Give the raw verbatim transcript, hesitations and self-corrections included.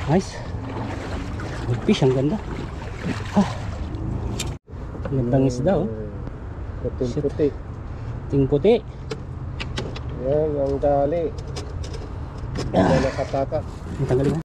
Nice. Good fish, ang ganda. Ah. Gandang isda oh. Puting puti. Puting puti. Yan ang dali. Yan nakataka. Ang tanggalin.